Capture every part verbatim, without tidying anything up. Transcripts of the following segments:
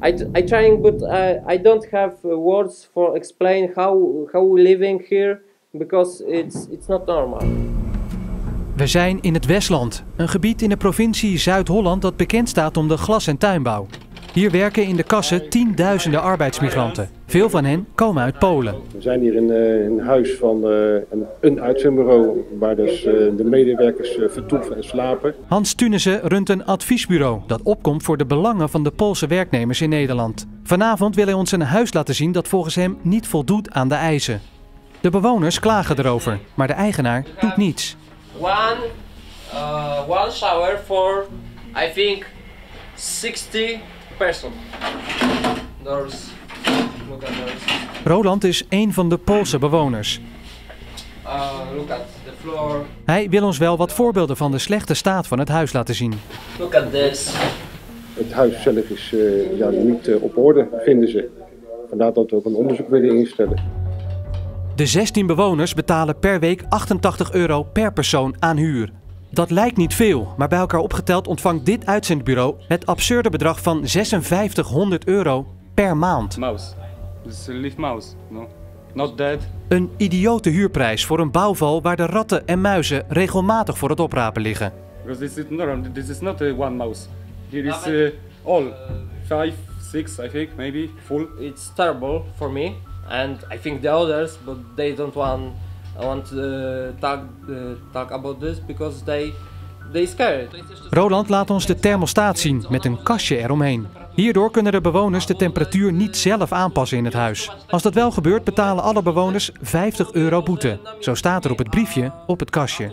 I I trying, but I I don't have words for explain how how we living here because it's it's not normal. We zijn in het Westland, een gebied in de provincie Zuid-Holland dat bekend staat om de glas- en tuinbouw. Hier werken in de kassen tienduizenden arbeidsmigranten. Veel van hen komen uit Polen. We zijn hier in uh, een huis van uh, een, een uitzendbureau waar dus uh, de medewerkers uh, vertoeven en slapen. Hans Thunissen runt een adviesbureau dat opkomt voor de belangen van de Poolse werknemers in Nederland. Vanavond wil hij ons een huis laten zien dat volgens hem niet voldoet aan de eisen. De bewoners klagen erover, maar de eigenaar doet niets. One, uh, one shower for, I think, sixty person. Doors. Look at those. Roland is een van de Poolse bewoners. Uh, look at the floor. Hij wil ons wel wat voorbeelden van de slechte staat van het huis laten zien. Look at this. Het huis zelf is uh, ja, niet uh, op orde, vinden ze. Vandaar dat we ook een onderzoek willen instellen. De zestien bewoners betalen per week achtentachtig euro per persoon aan huur. Dat lijkt niet veel, maar bij elkaar opgeteld ontvangt dit uitzendbureau het absurde bedrag van zesenvijftighonderd euro per maand. Mouse. It's a live mouse, no? Not dead. Een idiote huurprijs voor een bouwval waar de ratten en muizen regelmatig voor het oprapen liggen. Because this is not, this is not uh, one mouse. Here is uh, all. Five, six, I think, maybe, full. It's terrible for me, and I think the others, but they don't want want to talk uh, talk about this because they they scared. Roland laat ons de thermostaat zien met een kastje eromheen. Hierdoor kunnen de bewoners de temperatuur niet zelf aanpassen in het huis. Als dat wel gebeurt, betalen alle bewoners vijftig euro boete. Zo staat er op het briefje op het kastje.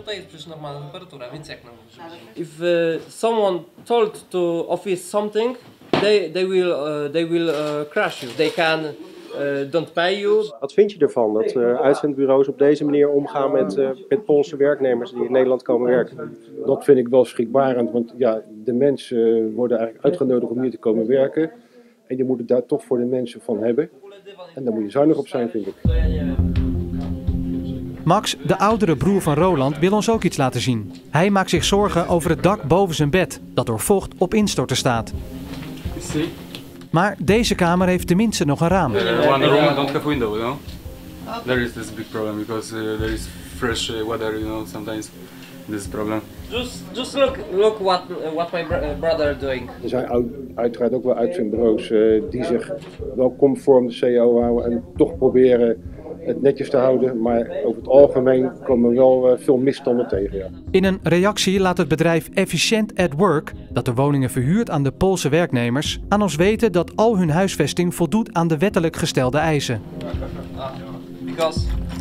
If uh, someone told to office something, they they will uh, they will uh, crash you. They can uh, don't pay you. Wat vind je ervan dat uh, uitzendbureaus op deze manier omgaan met, uh, met Poolse werknemers die in Nederland komen werken? Dat vind ik wel schrikbarend, want ja, de mensen uh, worden eigenlijk uitgenodigd om hier te komen werken. En je moet het daar toch voor de mensen van hebben. En daar moet je zuinig op zijn, vind ik. Max, de oudere broer van Roland, wil ons ook iets laten zien. Hij maakt zich zorgen over het dak boven zijn bed, dat door vocht op instorten staat. Maar deze kamer heeft tenminste nog een raam. Uh, one room don't have window, you know. There is this big problem because uh, there is fresh uh, weather, you know. Sometimes this is problem. Just just look look what uh, what my bro brother doing. Er zijn uiteraard ook wel uitzendbureaus uh, die zich wel conform de C A O houden en toch proberen het netjes te houden, maar over het algemeen komen we wel uh, veel misstanden tegen. Ja. In een reactie laat het bedrijf Efficient at Work, dat de woningen verhuurt aan de Poolse werknemers, aan ons weten dat al hun huisvesting voldoet aan de wettelijk gestelde eisen. Because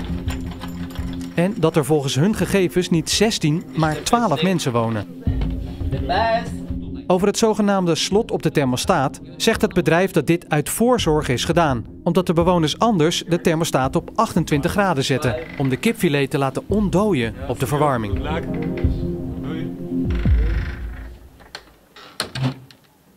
En dat er volgens hun gegevens niet zestien, maar twaalf mensen wonen. the best. Over het zogenaamde slot op de thermostaat zegt het bedrijf dat dit uit voorzorg is gedaan, omdat de bewoners anders de thermostaat op achtentwintig graden zetten, om de kipfilet te laten ontdooien op de verwarming.